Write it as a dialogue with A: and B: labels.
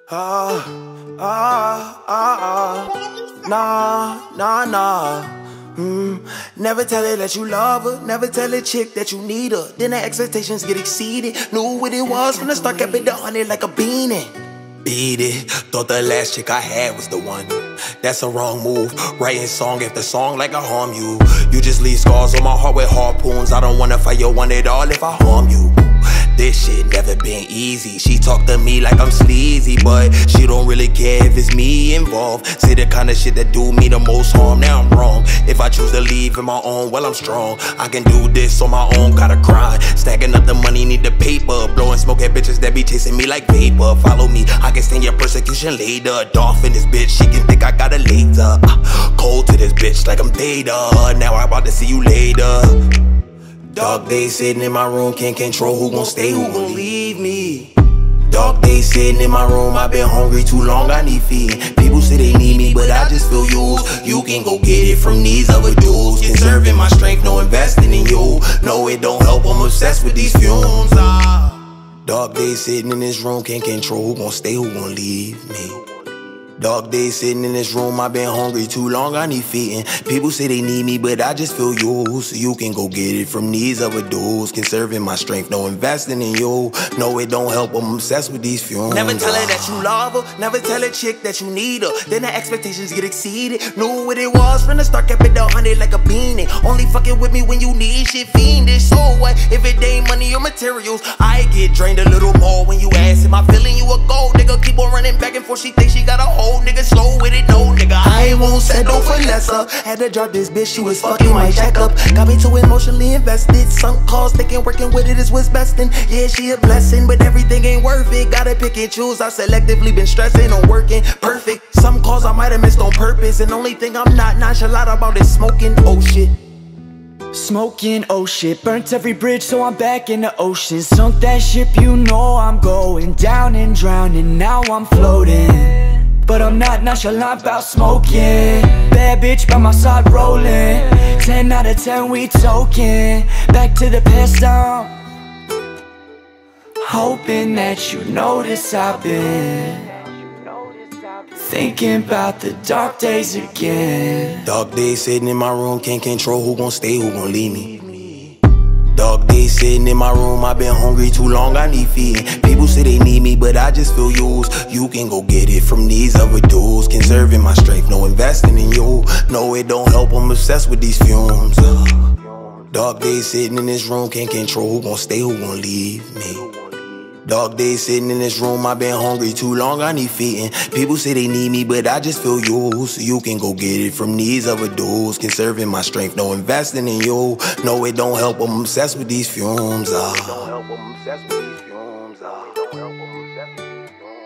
A: Nah. Never tell her that you love her, never tell a chick that you need her. Then the expectations get exceeded. Knew what it was from the start, kept it on it like a beanie. Beat it, thought the last chick I had was the one. That's a wrong move, writing song after song like I harm you. You just leave scars on my heart with harpoons. I don't wanna fight your one at all if I harm you. This shit never been easy. She talk to me like I'm sleazy, but she don't really care if it's me involved. Say the kind of shit that do me the most harm. Now I'm wrong. If I choose to leave in my own, well I'm strong. I can do this on my own, gotta grind. Stacking up the money, need the paper. Blowing smoke at bitches that be chasing me like vapor. Follow me, I can stand your persecution later. Dolphin this bitch, she can think I got a later. Cold to this bitch like I'm Data. Now I'm about to see you later. Dark days sitting in my room, can't control who gon' stay, who gon' leave me. Dark days sitting in my room, I've been hungry too long, I need feeding. People say they need me, but I just feel used. You can go get it from these other dudes. Conserving my strength, no investing in you. No, it don't help, I'm obsessed with these fumes. Dark days sitting in this room, can't control who gon' stay, who gon' leave me. Dark days sitting in this room, I've been hungry too long, I need feeding. People say they need me, but I just feel used. So you can go get it from these other dudes. Conserving my strength, no investing in you. No, it don't help, I'm obsessed with these fumes. Never tell her that you love her, never tell a chick that you need her. Then the expectations get exceeded. Knew what it was from the start, kept it 100 like a beanie. Only fucking with me when you need shit fiendish. So what, if it ain't money or materials? I get drained a little more when you ask, am I feeling you a gold nigga? Keep on running back and forth, she thinks she got a hold. Nigga slow with it, no nigga, I won't settle for lesser. Had to drop this bitch, she was fucking my checkup. Got me too emotionally invested. Sunk costs, thinking working with it is what's best. And yeah, she a blessing, but everything ain't worth it. Gotta pick and choose, I selectively been stressing on working perfect. Some calls I might have missed on purpose, and only thing I'm not nonchalant about is smoking, oh shit.
B: Smoking, oh shit, burnt every bridge so I'm back in the ocean. Sunk that ship, you know I'm going down and drowning, now I'm floating. But I'm not nonchalant about smoking. Bad bitch by my side rolling. 10 out of 10 we token. Back to the past now. Hoping that you notice I've been thinking about the dark days again.
A: Dark days sitting in my room, can't control who gon' stay, who gon' leave me. Dark days sitting in my room, I've been hungry too long, I need feeding. People say they need me, but I just feel used. You can go get it from these other dudes. Conserving my strength, no investing in you. No, it don't help, I'm obsessed with these fumes. Dark days sitting in this room, can't control who gon' stay, who gon' leave me. Dark days sitting in this room, I've been hungry too long, I need feeding. People say they need me, but I just feel used. So you can go get it from these other dudes. Conserving my strength, no investing in you. No, it don't help, I'm obsessed with these fumes. It don't help, I'm obsessed with these fumes.